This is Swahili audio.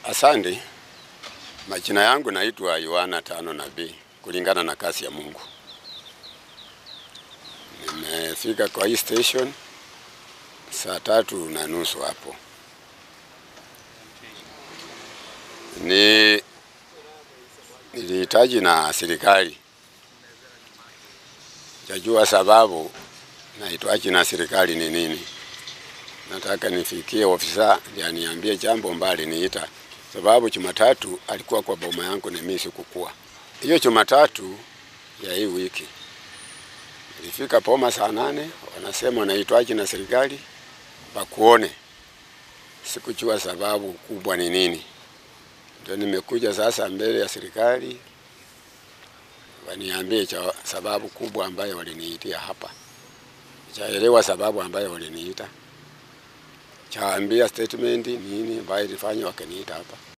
Asante. Majina yangu naitwa Yohana Nabii kulingana na kazi ya Mungu. Nimefika kwa hii station saa 3:30 hapo. Nilihitaji na serikali. Sijajua sababu nahitaji na serikali ni nini. Nataka nifikie ofisa ndiye niambie jambo mbali niita. Sababu Jumatatu alikuwa kwa boma yangu na mimi sikukua. Hiyo Jumatatu ya hii wiki nilifika boma saa 8, wanasema wanahitaji na serikali bakuone. Sikujua sababu kubwa ni nini. Ndio nimekuja sasa mbele ya serikali waniambie sababu kubwa ambayo waliniitia hapa. Sijaelewa sababu ambayo waliniita. Chaambia statement nini ambayo ilifanya wakaniita hapa.